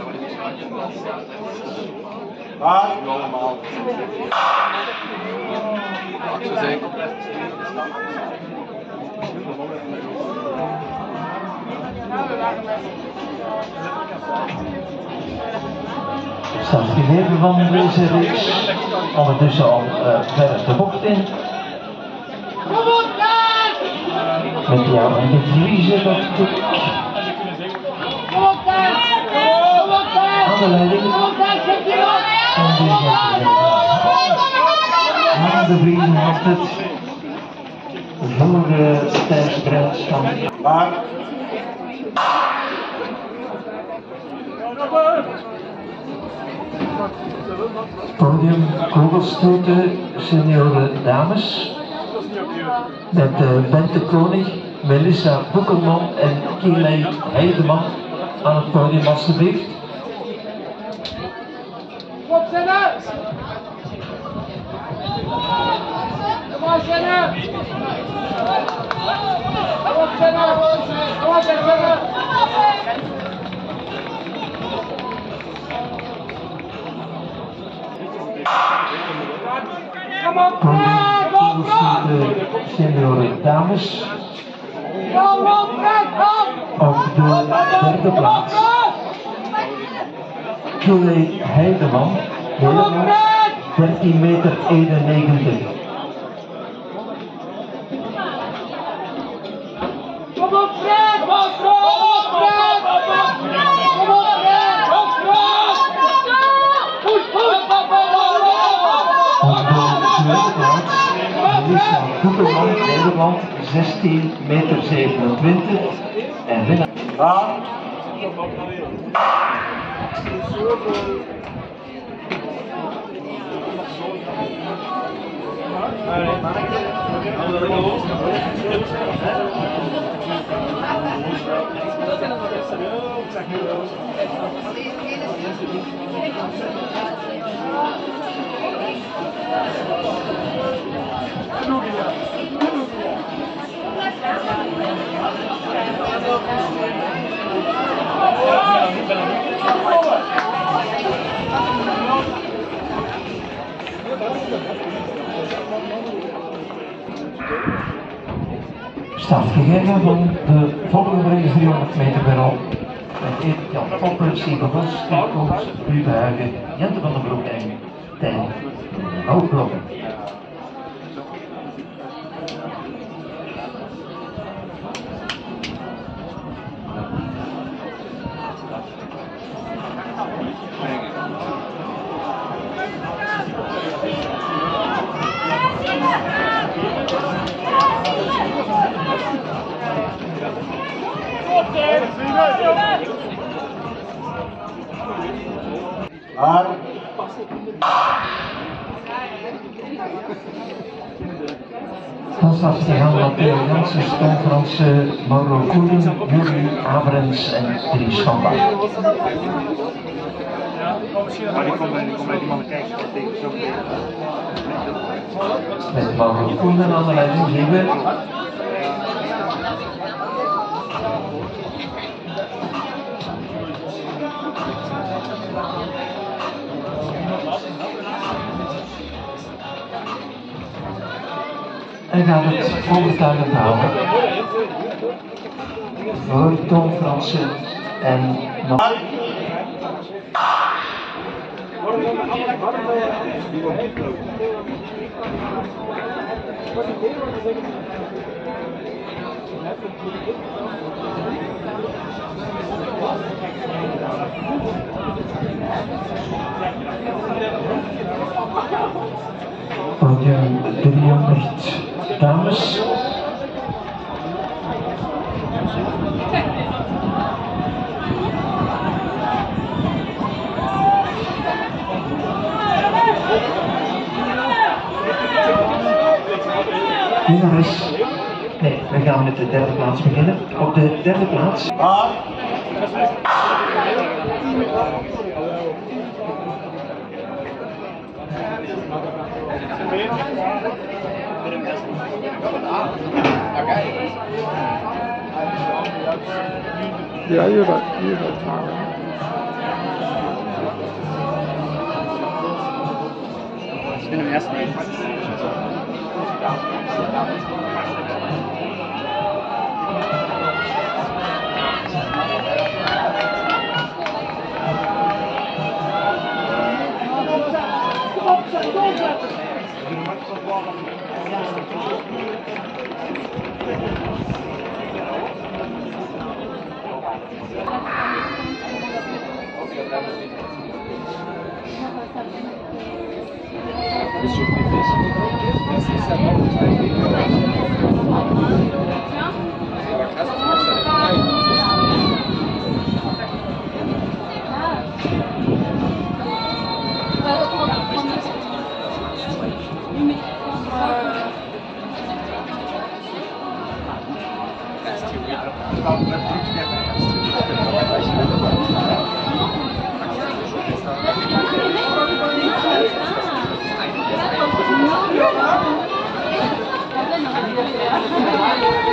Waar? Staat gegeven van deze reeks, ondertussen al verder de bocht in. Met jou en de Vriezen dat ik aan de leiding en de Vriezen had het voor de Thijs van Waar? podium kogelstoten senioren dames met Bente Koning, Melissa Boekelman en Kielijn Heideman aan het podium alstublieft. Kom Senna! Kom op Senna! Kom op Senna! Kom op Senna! Podium kogelstoten senioren dames op de derde plaats. Kielijn Heideman, helemaal 13,91 meter. Kom op Fred! Kom op Fred! Kom op Fred! Kom op Fred! Goed, goed! Op de tweede plaats, Melissa Boekelman, Nederland, 16,27 meter. En winnaar. Waar? Start gegeven van de volgende race 300 meter berg. Met Erik-Jan Popper, Steven Bos, Koos, Ruben Huigen, Jente van den Broek en Tijn Hoogblok. Waar? Dan staat gegaan Matteo Janssens, Tom Fransen, Mauro Koenen, Jurie Abrens en Dries van Bach. Maar die komt bij die mannen kijken tegen zo. Met Mauro Koenen aan de leiding zien we. En gaat het overtuigend houden voor Tom Fransen en nog. Podium 300 dames. Winnares. Nee, we gaan met de derde plaats beginnen. Op de derde plaats. Waar? Ja, je gaat maar. Ich bin im ersten Jahr. Ja.